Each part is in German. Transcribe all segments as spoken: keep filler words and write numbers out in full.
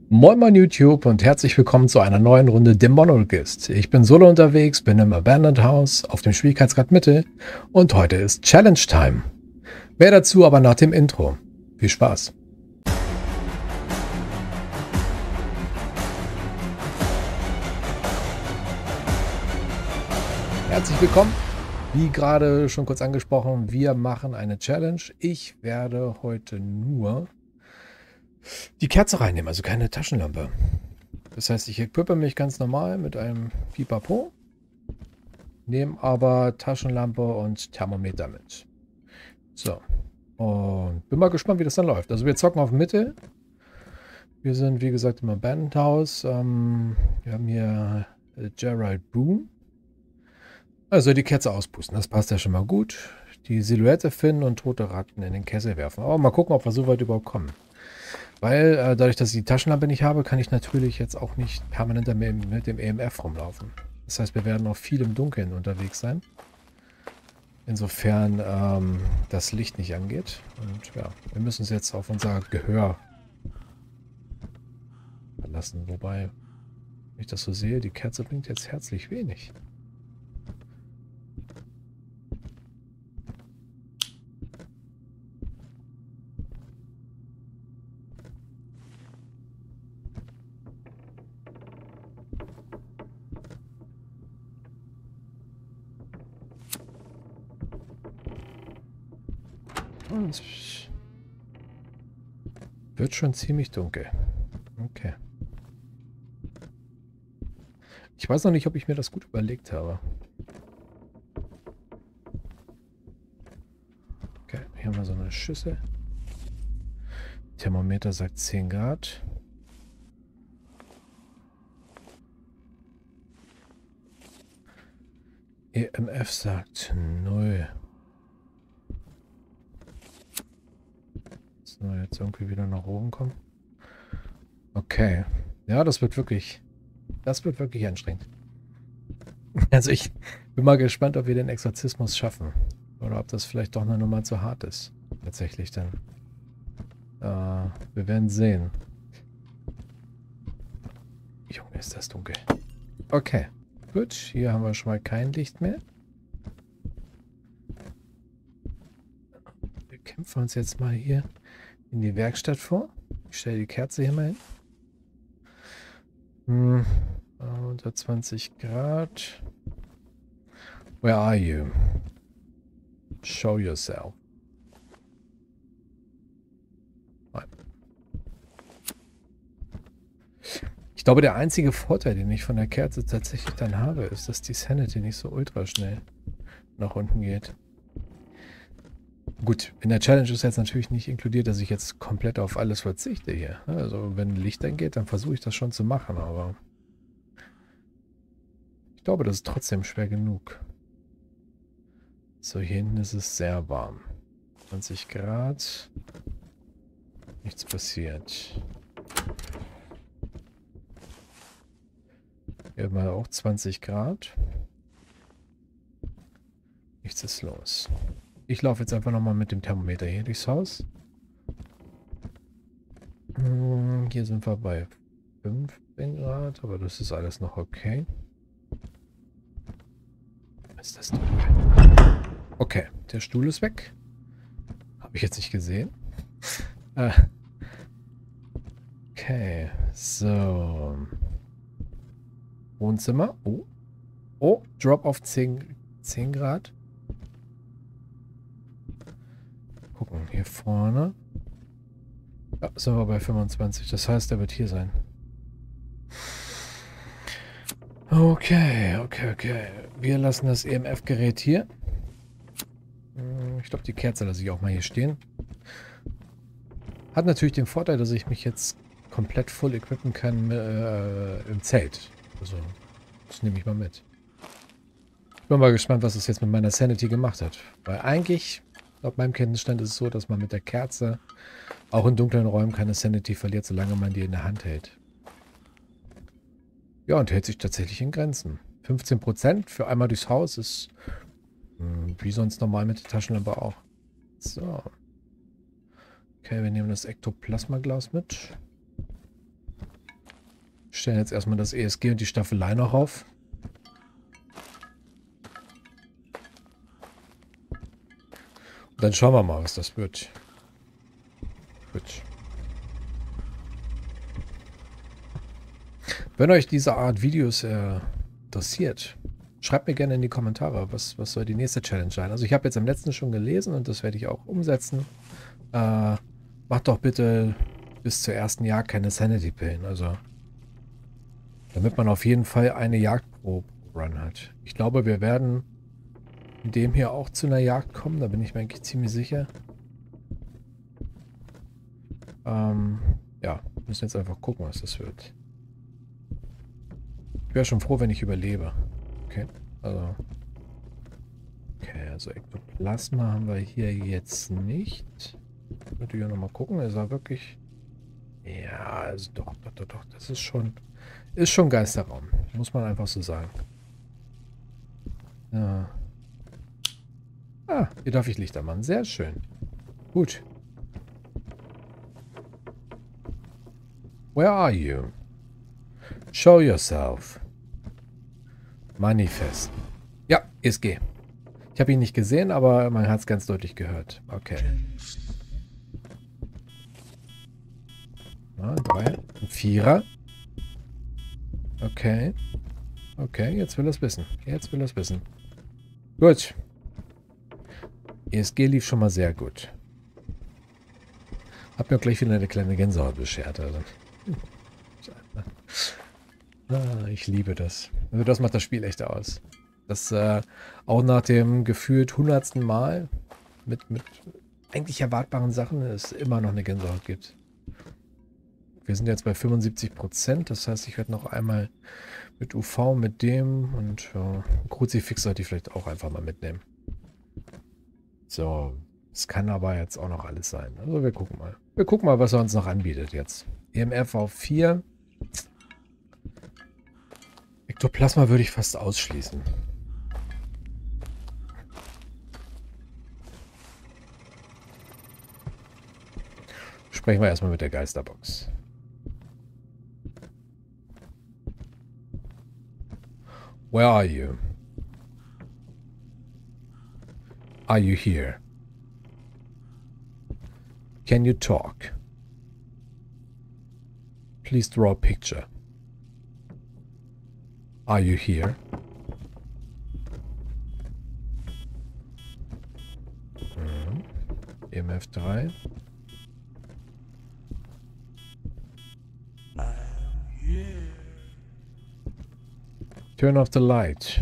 Moin Moin YouTube und herzlich willkommen zu einer neuen Runde Demonologist. Ich bin solo unterwegs, bin im Abandoned House auf dem Schwierigkeitsgrad Mitte und heute ist Challenge Time. Mehr dazu aber nach dem Intro. Viel Spaß. Herzlich willkommen. Wie gerade schon kurz angesprochen, wir machen eine Challenge. Ich werde heute nur die Kerze reinnehmen, also keine Taschenlampe. Das heißt, ich equippe mich ganz normal mit einem Pipapo, nehme aber Taschenlampe und Thermometer mit. So, und bin mal gespannt, wie das dann läuft. Also wir zocken auf Mitte. Wir sind, wie gesagt, im Abandoned House. Ähm, wir haben hier äh, Gerald Boone. Also die Kerze auspusten, das passt ja schon mal gut. Die Silhouette finden und tote Ratten in den Kessel werfen. Aber mal gucken, ob wir so weit überhaupt kommen. Weil äh, dadurch, dass ich die Taschenlampe nicht habe, kann ich natürlich jetzt auch nicht permanent mit dem E M F rumlaufen. Das heißt, wir werden auch viel im Dunkeln unterwegs sein. Insofern ähm, das Licht nicht angeht. Und ja, wir müssen es jetzt auf unser Gehör verlassen. Wobei, wenn ich das so sehe, die Kerze bringt jetzt herzlich wenig. Es wird schon ziemlich dunkel. Okay. Ich weiß noch nicht, ob ich mir das gut überlegt habe. Okay, hier haben wir so eine Schüssel. Thermometer sagt zehn Grad. E M F sagt null. So, jetzt irgendwie wieder nach oben kommen. Okay. Ja, das wird wirklich... Das wird wirklich anstrengend. Also ich bin mal gespannt, ob wir den Exorzismus schaffen. Oder ob das vielleicht doch eine Nummer zu hart ist. Tatsächlich dann. Äh, wir werden sehen. Junge, ist das dunkel. Okay. Gut, hier haben wir schon mal kein Licht mehr. Wir kämpfen uns jetzt mal hier in die Werkstatt vor. Ich stelle die Kerze hier mal hin. Hm, unter zwanzig Grad. Where are you? Show yourself. Ich glaube, der einzige Vorteil, den ich von der Kerze tatsächlich dann habe, ist, dass die Sanity nicht so ultra schnell nach unten geht. Gut, in der Challenge ist jetzt natürlich nicht inkludiert, dass ich jetzt komplett auf alles verzichte hier. Also wenn Licht angeht, dann versuche ich das schon zu machen, aber ich glaube, das ist trotzdem schwer genug. So, hier hinten ist es sehr warm. zwanzig Grad. Nichts passiert. Hier haben wir auch zwanzig Grad. Nichts ist los. Ich laufe jetzt einfach nochmal mit dem Thermometer hier durchs Haus. Hier sind wir bei fünfzehn Grad, aber das ist alles noch okay. Ist das dunkel? Okay, der Stuhl ist weg. Habe ich jetzt nicht gesehen. äh. Okay, so. Wohnzimmer. Oh. Oh, Drop auf zehn Grad. Gucken, hier vorne. Ja, sind wir bei fünfundzwanzig. Das heißt, er wird hier sein. Okay, okay, okay. Wir lassen das E M F-Gerät hier. Ich glaube, die Kerze lasse ich auch mal hier stehen. Hat natürlich den Vorteil, dass ich mich jetzt komplett voll equippen kann äh, im Zelt. Also, das nehme ich mal mit. Ich bin mal gespannt, was es jetzt mit meiner Sanity gemacht hat. Weil eigentlich, laut meinem Kenntnisstand, ist es so, dass man mit der Kerze auch in dunklen Räumen keine Sanity verliert, solange man die in der Hand hält. Ja, und hält sich tatsächlich in Grenzen. fünfzehn Prozent für einmal durchs Haus ist mh, wie sonst normal mit der Taschenlampe auch. So. Okay, wir nehmen das Ektoplasma-Glas mit. Stellen jetzt erstmal das E S G und die Staffelei noch auf. Und dann schauen wir mal, was das wird. Gut. Wenn euch diese Art Videos äh, interessiert, schreibt mir gerne in die Kommentare, was, was soll die nächste Challenge sein. Also ich habe jetzt am letzten schon gelesen und das werde ich auch umsetzen. Äh, macht doch bitte bis zur ersten Jagd keine Sanity-Pillen. Also damit man auf jeden Fall eine Jagd pro Run hat. Ich glaube, wir werden in dem hier auch zu einer Jagd kommen. Da bin ich mir eigentlich ziemlich sicher. Ähm, ja, müssen jetzt einfach gucken, was das wird. Ich wäre schon froh, wenn ich überlebe. Okay, also... Okay, also Ektoplasma haben wir hier jetzt nicht. Ich würde hier nochmal gucken. Ist er wirklich... Ja, also doch, doch, doch, doch. Das ist schon... Ist schon Geisterraum. Muss man einfach so sagen. Ja. Ah, hier darf ich Lichter machen. Sehr schön. Gut. Where are you? Show yourself. Manifest. Ja, E S G. Ich habe ihn nicht gesehen, aber man hat es ganz deutlich gehört. Okay. Na, drei. Ein Vierer. Okay. Okay, jetzt will er es wissen. Jetzt will er es wissen. Gut. E S G lief schon mal sehr gut. Hab mir gleich wieder eine kleine Gänsehaut beschert. Also. Ah, ich liebe das. Also das macht das Spiel echt aus. Das äh, auch nach dem gefühlt hundertsten Mal mit, mit eigentlich erwartbaren Sachen es immer noch eine Gänsehaut gibt. Wir sind jetzt bei fünfundsiebzig Prozent. Das heißt, ich werde noch einmal mit U V, mit dem und ja, Kruzifix sollte ich vielleicht auch einfach mal mitnehmen. So, es kann aber jetzt auch noch alles sein. Also wir gucken mal. Wir gucken mal, was er uns noch anbietet jetzt. E M F auf vier. Ektoplasma würde ich fast ausschließen. Sprechen wir erstmal mit der Geisterbox. Where are you? Are you here? Can you talk? Please draw a picture. Are you here? Mhm. E M F drei. Turn off the light.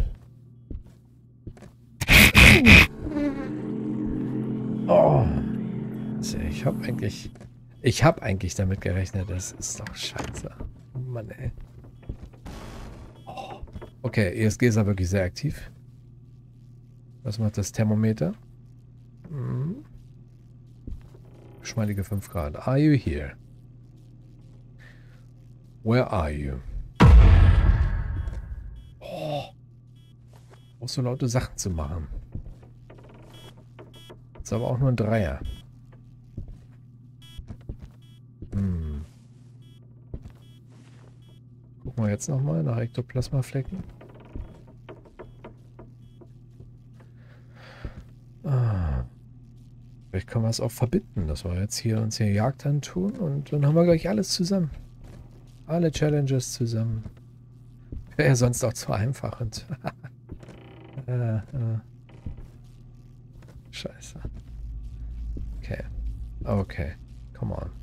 Oh. Ich habe eigentlich... Ich habe eigentlich damit gerechnet. Das ist doch scheiße. Oh Mann, ey. Oh. Okay, E S G ist ja wirklich sehr aktiv. Was macht das Thermometer? Hm. Geschmeidige fünf Grad. Are you here? Where are you? Oh. Auch so laute Sachen zu machen. Ist aber auch nur ein Dreier. Hm. Gucken wir jetzt nochmal nach Ektoplasmaflecken. Ah. Vielleicht können wir es auch verbinden, dass wir jetzt hier uns hier Jagd antun und dann haben wir gleich alles zusammen. Alle Challenges zusammen. Wäre ja sonst auch zu einfach. Und äh, äh. Scheiße. Okay. Okay. Come on.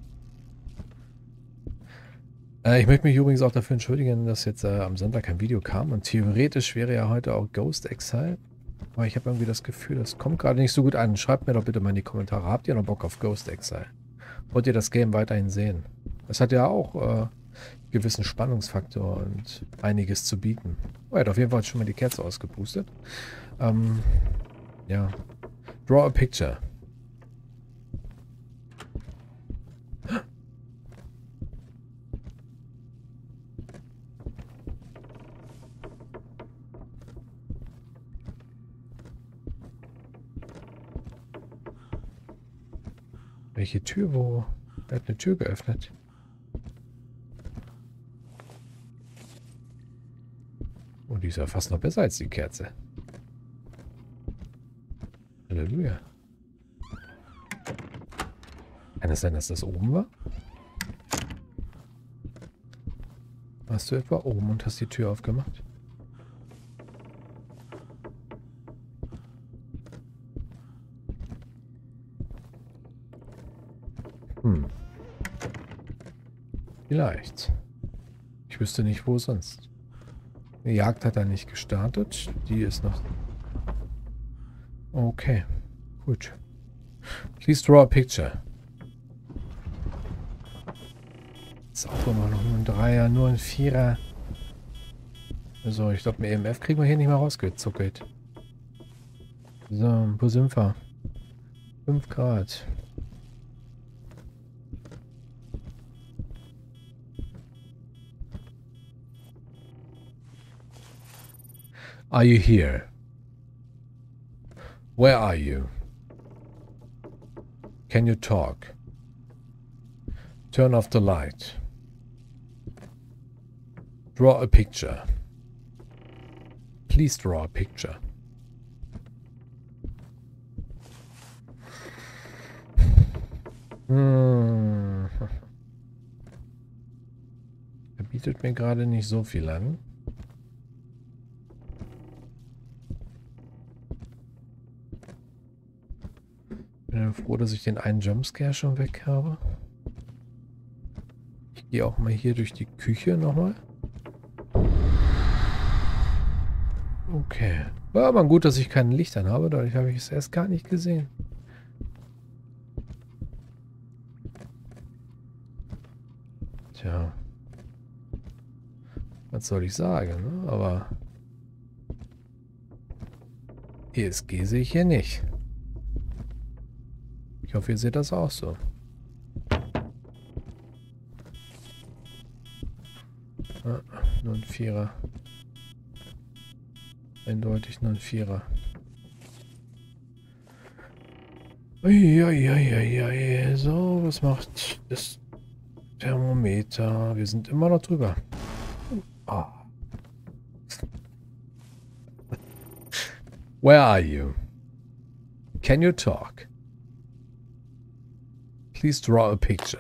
Äh, ich möchte mich übrigens auch dafür entschuldigen, dass jetzt äh, am Sonntag kein Video kam. Und theoretisch wäre ja heute auch Ghost Exile. Aber ich habe irgendwie das Gefühl, das kommt gerade nicht so gut an. Schreibt mir doch bitte mal in die Kommentare. Habt ihr noch Bock auf Ghost Exile? Wollt ihr das Game weiterhin sehen? Es hat ja auch äh, einen gewissen Spannungsfaktor und einiges zu bieten. Oh, er hat auf jeden Fall schon mal die Kerze ausgepustet. Ähm, ja. Draw a picture. Welche Tür? Wo? Er hat eine Tür geöffnet. Und die ist ja fast noch besser als die Kerze. Halleluja. Kann es sein, dass das oben war? Warst du etwa oben und hast die Tür aufgemacht? Hm. Vielleicht. Ich wüsste nicht, wo sonst. Die Jagd hat er nicht gestartet. Die ist noch... Okay. Gut. Please draw a picture. Ist auch immer noch nur ein Dreier, nur ein Vierer. Also, ich glaube, ein E M F kriegen wir hier nicht mehr rausgezuckelt. So, wo sind wir? fünf Grad. Are you here? Where are you? Can you talk? Turn off the light. Draw a picture. Please draw a picture. Hm. Er bietet mir gerade nicht so viel an. Bin froh, dass ich den einen Jumpscare schon weg habe. Ich gehe auch mal hier durch die Küche nochmal. Okay. War aber gut, dass ich kein Licht an habe. Dadurch habe ich es erst gar nicht gesehen. Tja. Was soll ich sagen, ne? Aber E S G sehe ich hier nicht. Ich hoffe, ihr seht das auch so. Ah, nur ein Vierer. Eindeutig nur ein Vierer. Uiuiuiui. So, was macht das Thermometer? Wir sind immer noch drüber. Oh. Where are you? Can you talk? Please draw a picture.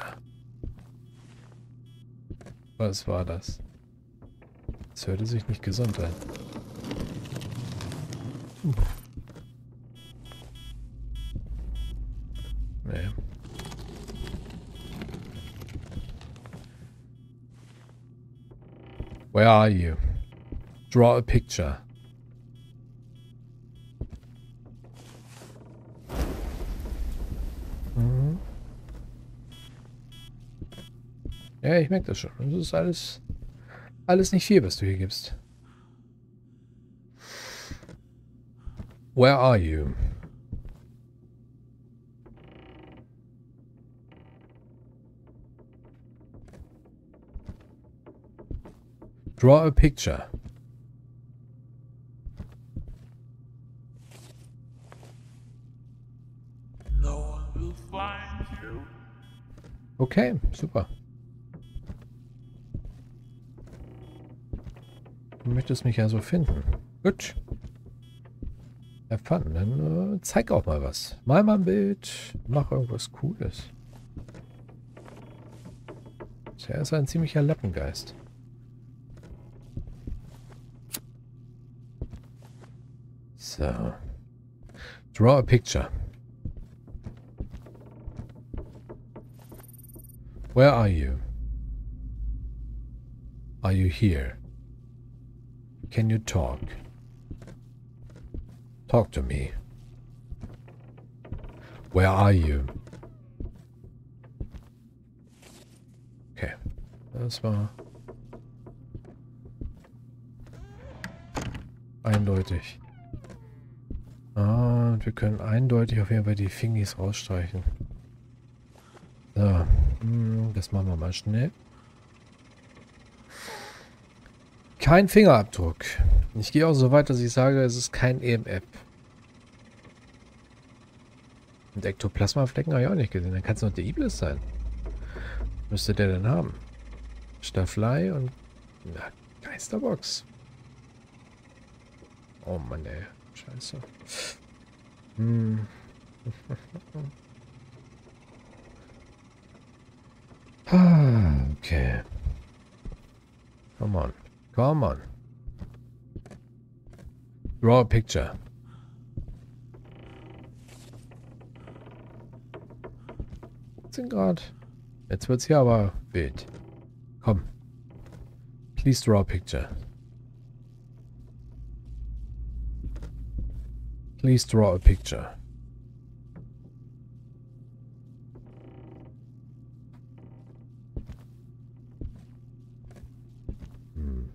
Was war das? Das hörte sich nicht gesund an. Nee. Where are you? Draw a picture. Mhm. Ja, ich merke das schon. Das ist alles, alles nicht viel, was du hier gibst. Where are you? Draw a picture. No one will find you. Okay, super. Du möchtest mich ja so finden. Gut. Have fun. Dann äh, zeig auch mal was. Mal mal ein Bild. Mach irgendwas Cooles. Er ist ein ziemlicher Lappengeist. So. Draw a picture. Where are you? Are you here? Can you talk? Talk to me. Where are you? Okay. Das war eindeutig. Ah, und wir können eindeutig auf jeden Fall die Fingis rausstreichen. So. Das machen wir mal schnell. Kein Fingerabdruck. Ich gehe auch so weit, dass ich sage, es ist kein E M F. Und Ektoplasmaflecken habe ich auch nicht gesehen. Dann kann es noch der Iblis sein. Müsste der denn haben? Stafflei und ja, Geisterbox. Oh Mann, ey. Scheiße. Hm. Ah, okay. Come on. Come on. Draw a picture. achtzehn Grad. Jetzt wird's hier aber wild. Komm. Please draw a picture. Please draw a picture. Hm.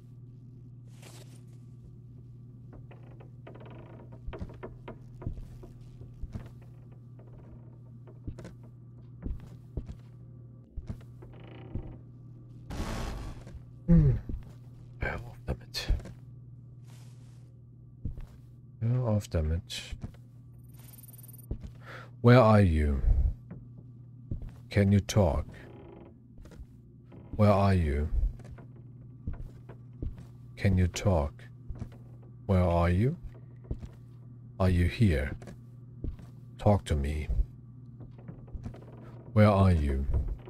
Hm. Hör auf damit. Hör auf damit. Where are you? Can you talk? Where are you? Can you talk? Where are you? Are you here? Talk to me. Where are you?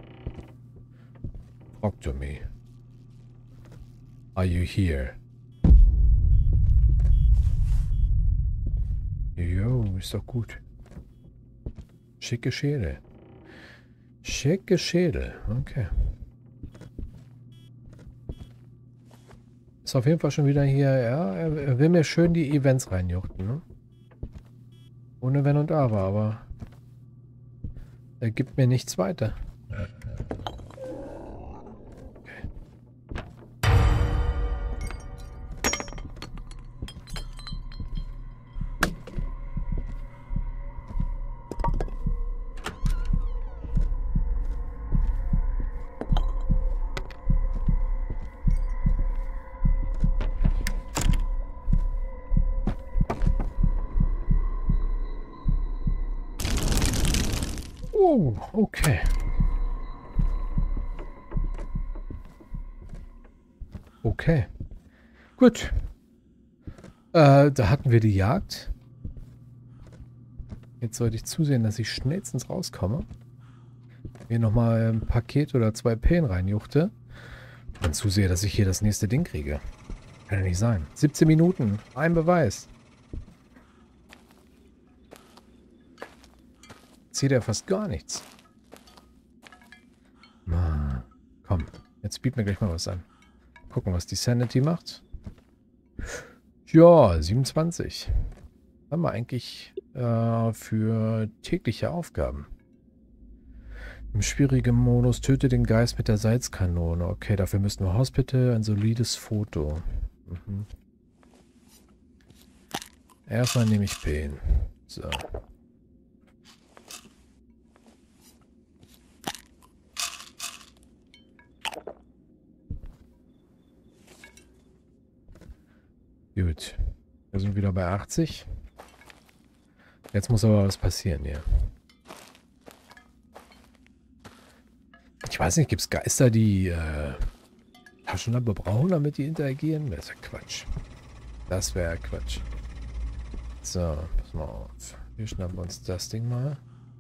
Talk to me. Are you here? Jo, ist doch gut. Schicke Schädel. Schicke Schädel. Okay. Ist auf jeden Fall schon wieder hier, ja. Er, er will mir schön die Events reinjuchten, ne? Ohne Wenn und Aber, aber er gibt mir nichts weiter. Oh, okay. Okay. Gut. Äh, da hatten wir die Jagd. Jetzt sollte ich zusehen, dass ich schnellstens rauskomme. Hier nochmal ein Paket oder zwei Pillen reinjuchte. Und zusehe, dass ich hier das nächste Ding kriege. Kann ja nicht sein. siebzehn Minuten. Ein Beweis. Sieht ja fast gar nichts. Na, komm. Jetzt biet mir gleich mal was an. Gucken, was die Sanity macht. Ja, siebenundzwanzig. Haben wir eigentlich äh, für tägliche Aufgaben. Im schwierigen Modus töte den Geist mit der Salzkanone. Okay, dafür müssen wir Hospital, ein solides Foto. Mhm. Erstmal nehme ich Pillen. So. Gut. Wir sind wieder bei achtzig. Jetzt muss aber was passieren hier. Ich weiß nicht, gibt es Geister, die äh, Taschenlampe brauchen, damit die interagieren? Das ist ja Quatsch. Das wäre Quatsch. So, pass mal auf. Wir schnappen uns das Ding mal.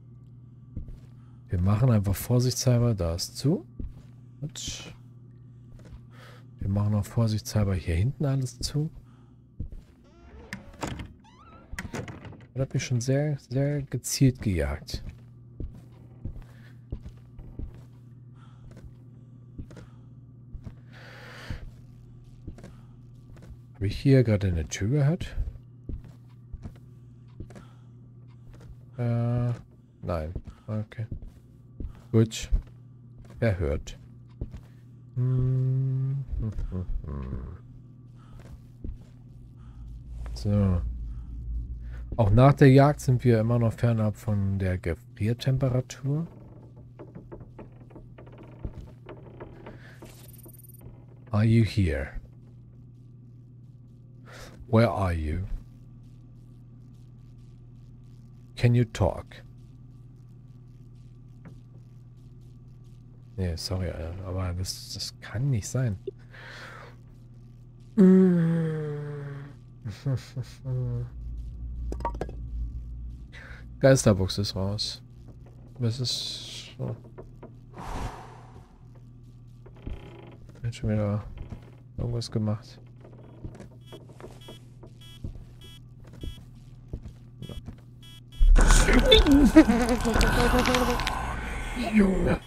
Wir machen einfach vorsichtshalber das zu. Und wir machen auch vorsichtshalber hier hinten alles zu. Das hat mich schon sehr, sehr gezielt gejagt. Habe ich hier gerade eine Tür gehört? Äh, nein. Okay. Gut. Er hört. Hm, hm, hm, hm. So. Auch nach der Jagd sind wir immer noch fernab von der Gefriertemperatur. Are you here? Where are you? Can you talk? Nee, sorry, aber das, das kann nicht sein. Geisterbox ist raus. Was ist so? Hat schon wieder irgendwas gemacht. Junge.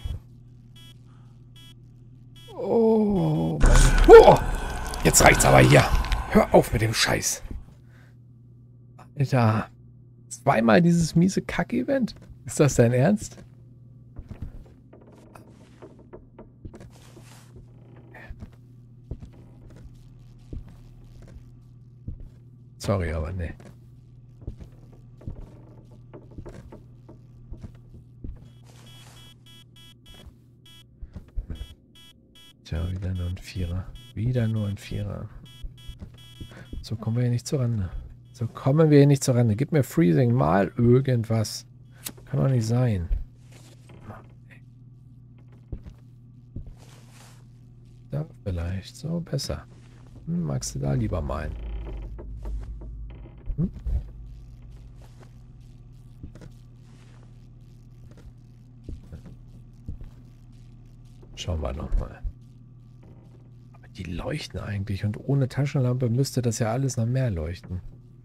Oh Mann. Oh, jetzt reicht's aber hier. Hör auf mit dem Scheiß. Alter. Zweimal dieses miese Kack-Event? Ist das dein Ernst? Sorry, aber ne. Tja, wieder nur ein Vierer. Wieder nur ein Vierer. So kommen wir hier nicht zur Rande. So kommen wir hier nicht zur Rande. Gib mir Freezing mal irgendwas. Kann doch nicht sein. Da vielleicht. So besser. Hm, magst du da lieber malen? Hm? Schauen wir noch mal. Aber die leuchten eigentlich und ohne Taschenlampe müsste das ja alles noch mehr leuchten.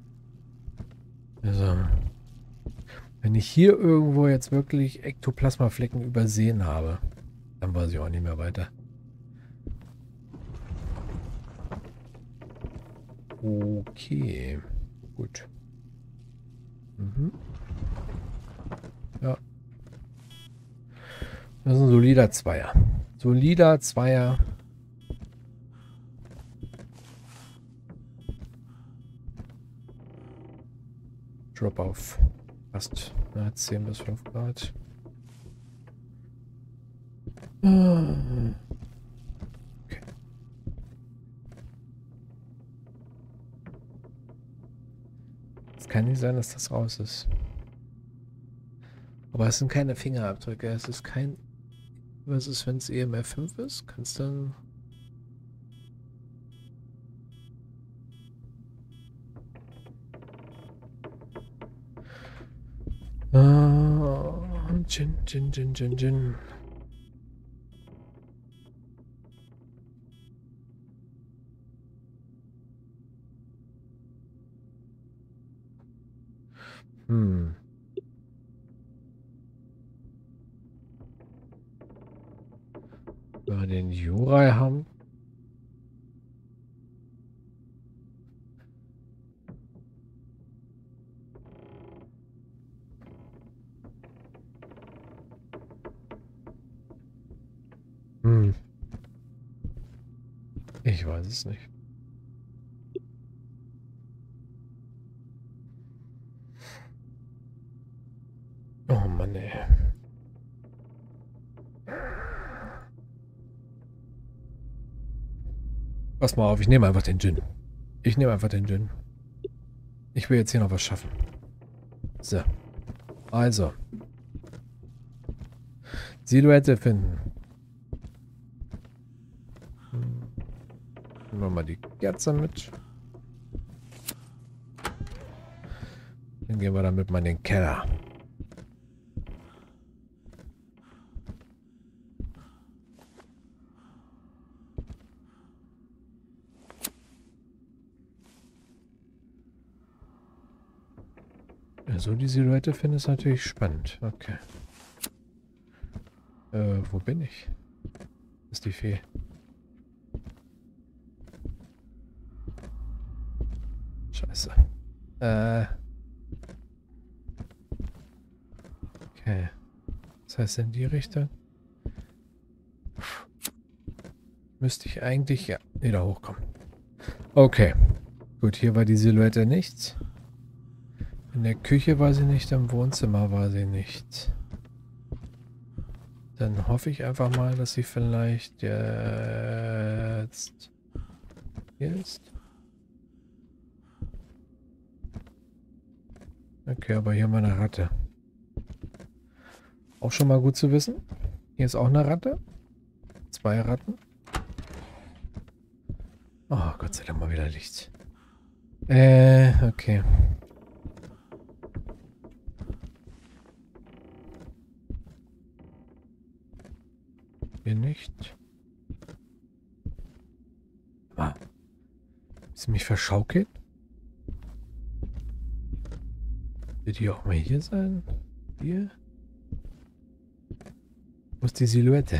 Also, wenn ich hier irgendwo jetzt wirklich Ektoplasmaflecken übersehen habe, dann weiß ich auch nicht mehr weiter. Okay, gut. Mhm. Ja. Das ist ein solider Zweier. Solider Zweier. Drop auf fast ja, zehn bis fünf Grad. Okay. Es kann nicht sein, dass das raus ist. Aber es sind keine Fingerabdrücke. Es ist kein... Was ist, wenn es E M F fünf ist? Kannst du dann... Uh, Gin, Gin, Gin, Gin, Gin. Hm. Wenn wir den Jurai haben. Hm. Ich weiß es nicht. Oh Mann, ey. Pass mal auf, ich nehme einfach den Gin. Ich nehme einfach den Gin. Ich will jetzt hier noch was schaffen. So. Also. Silhouette finden. Nehmen wir mal die Kerze mit. Dann gehen wir damit mal in den Keller. Ja, so die Silhouette finden ist natürlich spannend. Okay. Äh, wo bin ich? Ist die Fee? Scheiße. Äh. Okay. Das heißt in die Richtung. Müsste ich eigentlich ja wieder hochkommen. Okay. Gut, hier war die Silhouette nicht. In der Küche war sie nicht, im Wohnzimmer war sie nicht. Dann hoffe ich einfach mal, dass sie vielleicht jetzt hier ist. Okay, aber hier haben wir eine Ratte. Auch schon mal gut zu wissen. Hier ist auch eine Ratte. Zwei Ratten. Oh, Gott sei Dank mal wieder Licht. Äh, okay. Hier nicht. Ah. Ist mich verschaukelt? Wird die auch mal hier sein? Hier? Wo ist die Silhouette?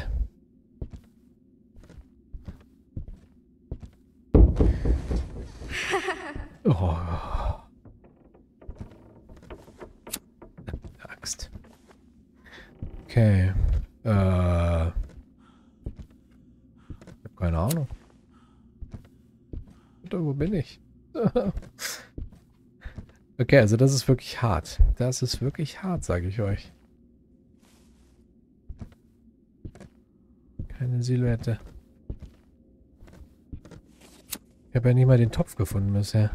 Oh. Axt. Okay. Äh. Ich hab keine Ahnung. Oder wo bin ich? Okay, also das ist wirklich hart. Das ist wirklich hart, sage ich euch. Keine Silhouette. Ich habe ja nicht mal den Topf gefunden bisher.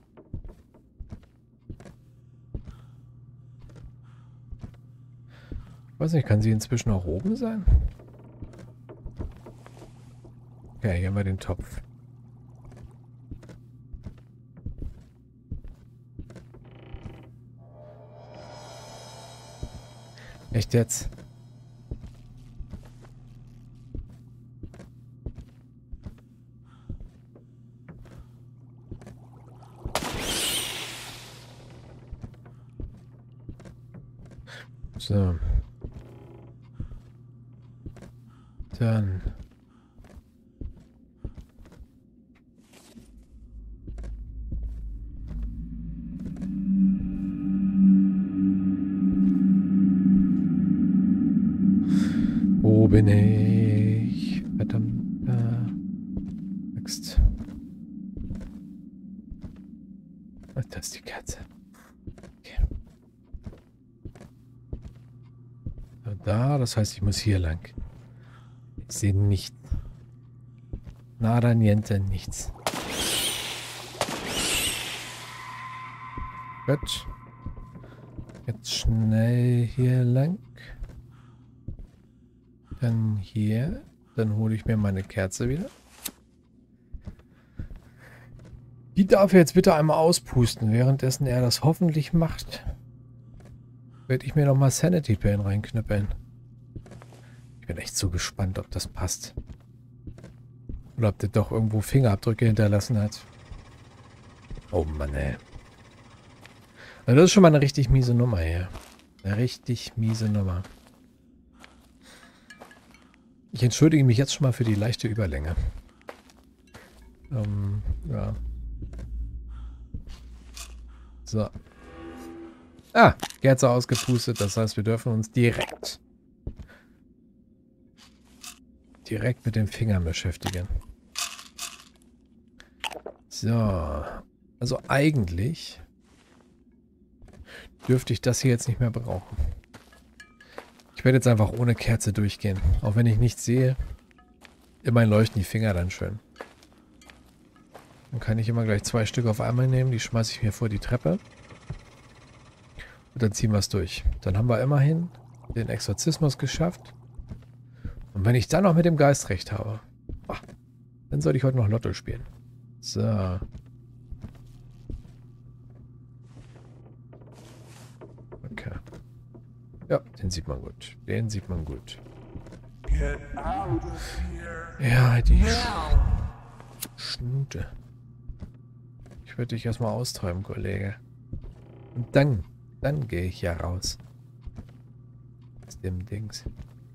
Ich weiß nicht, kann sie inzwischen auch oben sein? Okay, hier haben wir den Topf. Echt jetzt? So. Dann. Wo bin ich? Verdammt. Äh, Axt. Ach, das ist die Katze. Okay. So, da, das heißt, ich muss hier lang. Ich sehe nichts. Nada, niente, nichts. Gut. Jetzt schnell hier lang. Dann hier. Dann hole ich mir meine Kerze wieder. Die darf er jetzt bitte einmal auspusten. Währenddessen er das hoffentlich macht, werde ich mir nochmal Sanity Pain reinknüppeln. Ich bin echt so gespannt, ob das passt. Oder ob der doch irgendwo Fingerabdrücke hinterlassen hat. Oh Mann, ey. Also das ist schon mal eine richtig miese Nummer hier. Eine richtig miese Nummer. Ich entschuldige mich jetzt schon mal für die leichte Überlänge. Ähm, ja. So. Ah, Kerze ausgepustet. Das heißt, wir dürfen uns direkt direkt mit den Fingern beschäftigen. So. Also eigentlich dürfte ich das hier jetzt nicht mehr brauchen. Ich werde jetzt einfach ohne Kerze durchgehen. Auch wenn ich nichts sehe. Immerhin leuchten die Finger dann schön. Dann kann ich immer gleich zwei Stück auf einmal nehmen. Die schmeiße ich mir vor die Treppe. Und dann ziehen wir es durch. Dann haben wir immerhin den Exorzismus geschafft. Und wenn ich dann noch mit dem Geist recht habe, ach, dann sollte ich heute noch Lotto spielen. So. Okay. Ja, den sieht man gut. Den sieht man gut. Ja, die Sch Schnute. Ich würde dich erstmal austräumen, Kollege. Und dann, dann gehe ich ja raus. Aus dem Dings.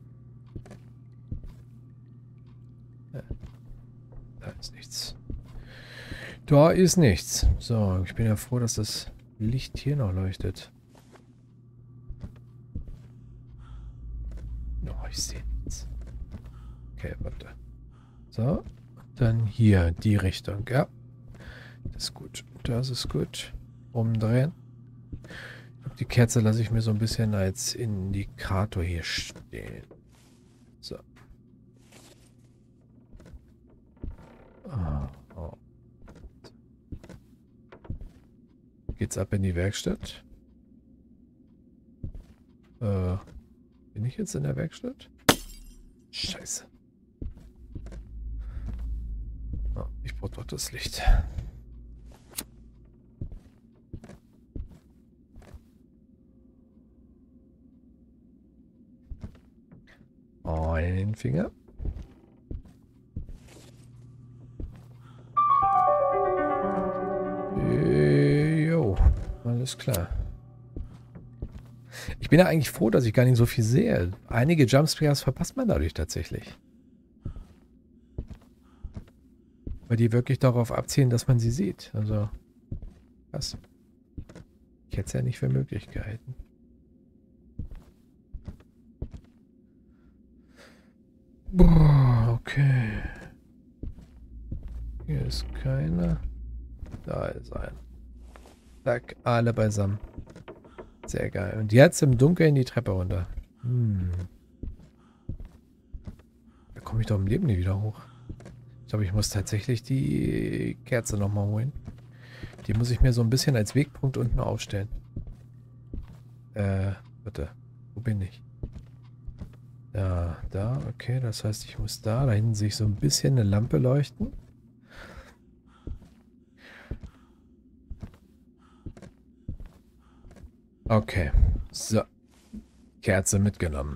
Ja. Da ist nichts. Da ist nichts. So, ich bin ja froh, dass das Licht hier noch leuchtet. Oh, ich sehe nichts. Okay, warte. So, dann hier, die Richtung, ja. Das ist gut. Das ist gut. Umdrehen. Die Kerze lasse ich mir so ein bisschen als Indikator hier stehen. So. Oh, oh. Geht's ab in die Werkstatt? Äh, bin ich jetzt in der Werkstatt? Scheiße. Oh, ich brauche doch das Licht. Finger. Jo, alles klar. Ich bin ja eigentlich froh, dass ich gar nicht so viel sehe. Einige Jumpscares verpasst man dadurch tatsächlich. Weil die wirklich darauf abzielen, dass man sie sieht. Also, was? Ich hätte es ja nicht für möglich gehalten. Boah, okay. Hier ist keiner. Da ist ein. Zack, alle beisammen. Sehr geil. Und jetzt im Dunkeln die Treppe runter. Hm. Da komme ich doch im Leben nie wieder hoch. Ich glaube, ich muss tatsächlich die Kerze nochmal holen. Die muss ich mir so ein bisschen als Wegpunkt unten aufstellen. Äh, bitte. Wo bin ich? Da, da, okay. Das heißt, ich muss da. Da hinten sehe ich so ein bisschen eine Lampe leuchten. Okay. So. Kerze mitgenommen.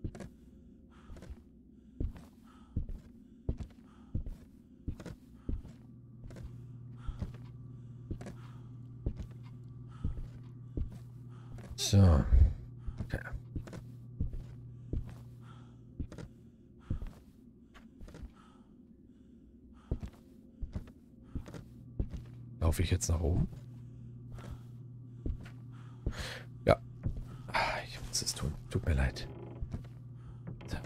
So. Okay. Laufe ich jetzt nach oben? Ja. Ich muss es tun. Tut mir leid. So.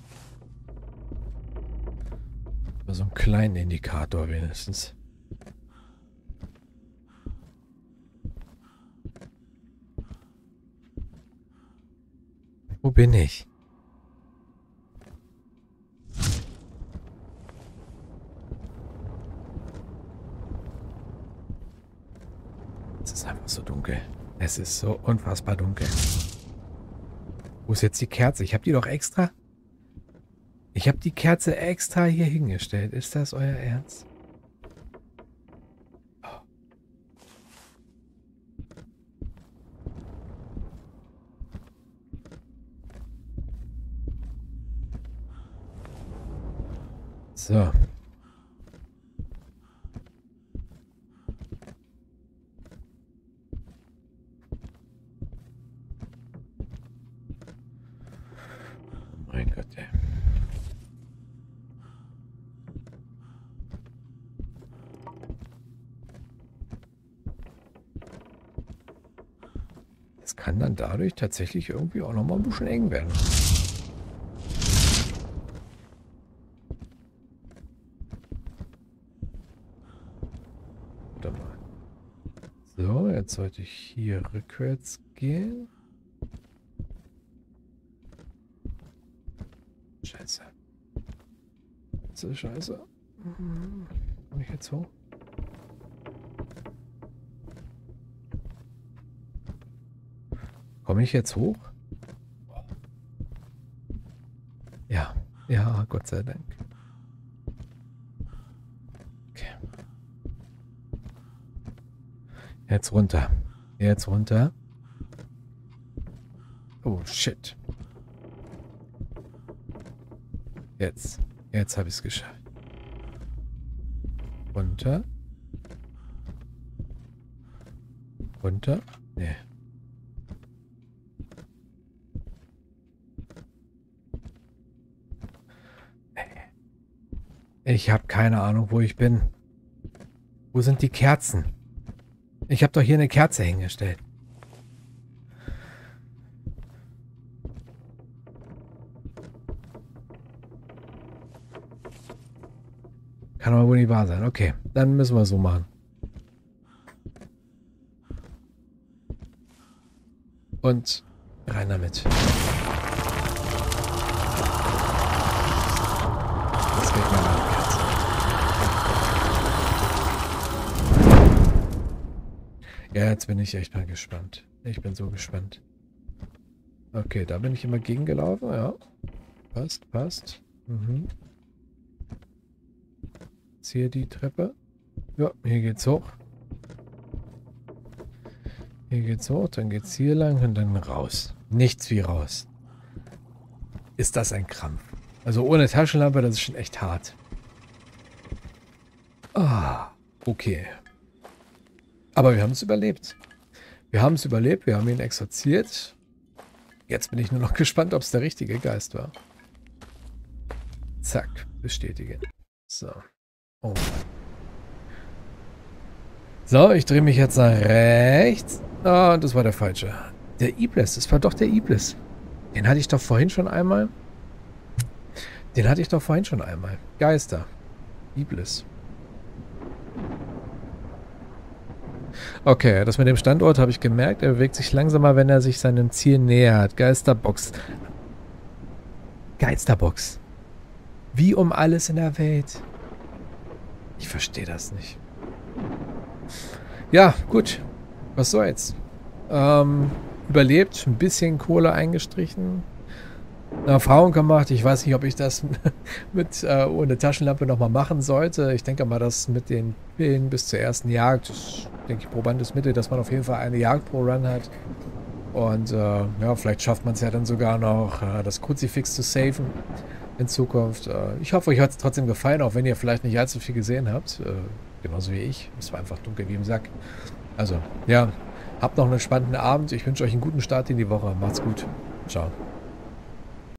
Mal so einen kleinen Indikator wenigstens. Wo bin ich? Es ist einfach so dunkel. Es ist so unfassbar dunkel. Wo ist jetzt die Kerze? Ich habe die doch extra... Ich habe die Kerze extra hier hingestellt. Ist das euer Ernst? Oh. So. Mein Gott, ey. Das kann dann dadurch tatsächlich irgendwie auch noch mal ein bisschen eng werden. Warte mal. So, jetzt sollte ich hier rückwärts gehen. Scheiße. Das ist scheiße. Komm ich jetzt hoch? Komme ich jetzt hoch? Ja. Ja, Gott sei Dank. Okay. Jetzt runter. Jetzt runter. Oh, shit. Jetzt. Jetzt habe ich es geschafft. Runter. Runter. Nee. Ich habe keine Ahnung, wo ich bin. Wo sind die Kerzen? Ich habe doch hier eine Kerze hingestellt. Kann aber wohl nicht wahr sein. Okay, dann müssen wir es so machen. Und rein damit. Das geht mir mal. Ja, jetzt bin ich echt mal gespannt. Ich bin so gespannt. Okay, da bin ich immer gegengelaufen. Ja. Passt, passt. Mhm. Jetzt hier die Treppe. Ja, hier geht's hoch. Hier geht's hoch, dann geht's hier lang und dann raus. Nichts wie raus. Ist das ein Krampf? Also ohne Taschenlampe, das ist schon echt hart. Ah, okay. Aber wir haben es überlebt. Wir haben es überlebt, wir haben ihn exorziert. Jetzt bin ich nur noch gespannt, ob es der richtige Geist war. Zack, bestätige. So. Oh. So, ich drehe mich jetzt nach rechts. Ah, das war der falsche. Der Iblis, das war doch der Iblis. Den hatte ich doch vorhin schon einmal. Den hatte ich doch vorhin schon einmal. Geister. Iblis. Okay, das mit dem Standort habe ich gemerkt. Er bewegt sich langsamer, wenn er sich seinem Ziel nähert. Geisterbox. Geisterbox. Wie um alles in der Welt. Ich verstehe das nicht. Ja, gut. Was soll's? Ähm, überlebt, ein bisschen Kohle eingestrichen. Eine Erfahrung gemacht. Ich weiß nicht, ob ich das mit äh, ohne Taschenlampe nochmal machen sollte. Ich denke mal, dass mit den Pillen bis zur ersten Jagd, das denke ich, probantes Mittel, dass man auf jeden Fall eine Jagd pro Run hat. Und äh, ja, vielleicht schafft man es ja dann sogar noch, äh, das Kruzifix zu saven in Zukunft. Äh, ich hoffe, euch hat es trotzdem gefallen, auch wenn ihr vielleicht nicht allzu viel gesehen habt. Äh, genauso wie ich. Es war einfach dunkel wie im Sack. Also, ja, habt noch einen spannenden Abend. Ich wünsche euch einen guten Start in die Woche. Macht's gut. Ciao.